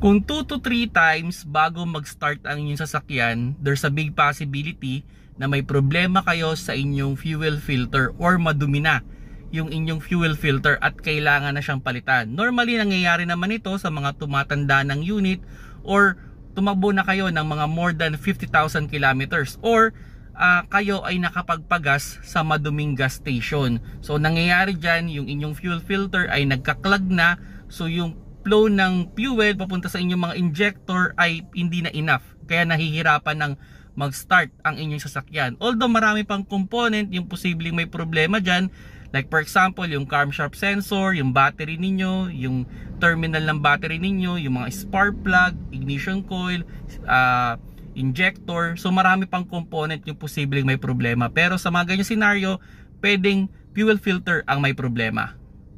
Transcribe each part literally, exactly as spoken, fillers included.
Kung two to three times bago mag-start ang inyong sasakyan, there's a big possibility na may problema kayo sa inyong fuel filter or madumi na yung inyong fuel filter at kailangan na siyang palitan. Normally, nangyayari naman ito sa mga tumatanda ng unit or tumakbo na kayo ng mga more than fifty thousand kilometers or uh, kayo ay nakapagpagas sa maduming gas station. So, nangyayari dyan, yung inyong fuel filter ay nagkaklag na, so yung flow ng fuel papunta sa inyong mga injector ay hindi na enough, kaya nahihirapan ng mag-start ang inyong sasakyan. Although marami pang component yung posibleng may problema dyan, like for example yung camshaft sensor, yung battery ninyo, yung terminal ng battery ninyo, yung mga spark plug, ignition coil, uh, injector. So marami pang component yung posibleng may problema, pero sa mga ganyang scenario pwedeng fuel filter ang may problema.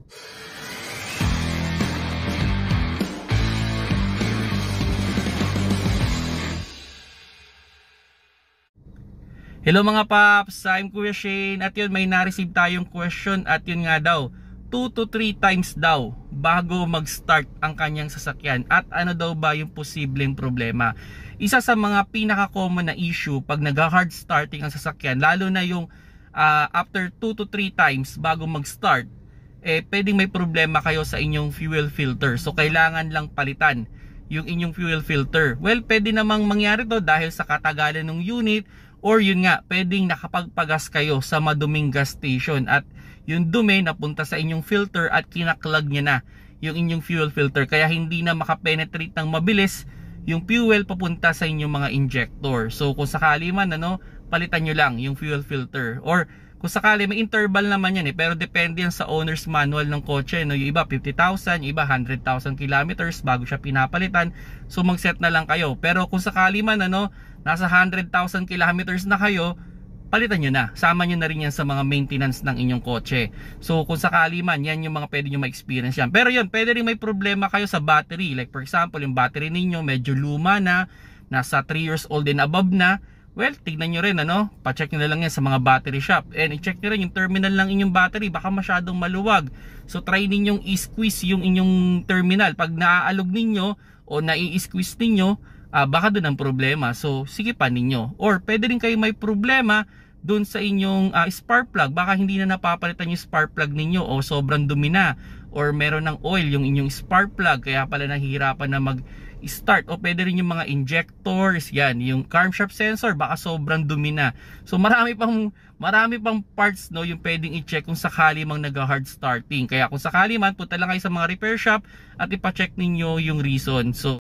Hello mga paps, I'm Kuya Shane at yun may na-receive tayong question at yun nga daw two to three times daw bago mag-start ang kanyang sasakyan at ano daw ba yung posibleng problema. Isa sa mga pinaka-common na issue pag nag-hard starting ang sasakyan, lalo na yung uh, after two to three times bago mag-start, eh pwedeng may problema kayo sa inyong fuel filter, so kailangan lang palitan yung inyong fuel filter. Well, pwede namang mangyari to dahil sa katagalan ng unit, or yun nga, pwedeng nakapagpagas kayo sa maduming gas station at yung dumi napunta sa inyong filter at kinaklag niya na yung inyong fuel filter, kaya hindi na makapenetrate ng mabilis yung fuel papunta sa inyong mga injector. So kung sakali man, ano, palitan nyo lang yung fuel filter. Or kung sakali, may interval naman yan eh, pero depende yan sa owner's manual ng kotse, no? Yung iba fifty thousand, yung iba one hundred thousand kilometers bago siya pinapalitan. So mag-set na lang kayo. Pero kung sakali man, ano, nasa one hundred thousand kilometers na kayo, palitan nyo na. Sama nyo na rin yan sa mga maintenance ng inyong kotse. So kung sakali man, yan yung mga pwede nyo ma-experience yan. Pero yun, pwede rin may problema kayo sa battery. Like for example, yung battery ninyo medyo luma na, nasa three years old and above na. Well, tignan nyo rin, ano, pa-check nyo na lang yan sa mga battery shop. And i-check nyo rin yung terminal ng inyong battery, baka masyadong maluwag. So try ninyong i-squeeze yung inyong terminal. Pag naaalog ninyo o nai-squeeze ninyo, uh, baka doon ang problema. So sige pa ninyo. Or pwede rin kayo may problema doon sa inyong uh, spark plug. Baka hindi na napapalitan yung spark plug ninyo o sobrang dumi na. Or meron ng oil yung inyong spark plug, kaya pala nahihirapan na mag start. O pwede rin yung mga injectors, yan, yung camshaft sensor, baka sobrang dumi na. So marami pang marami pang parts, no, yung pwedeng i-check kung sakali mang nag-hard starting. Kaya kung sakali man, punta lang kayo sa mga repair shop at ipa-check ninyo yung reason. So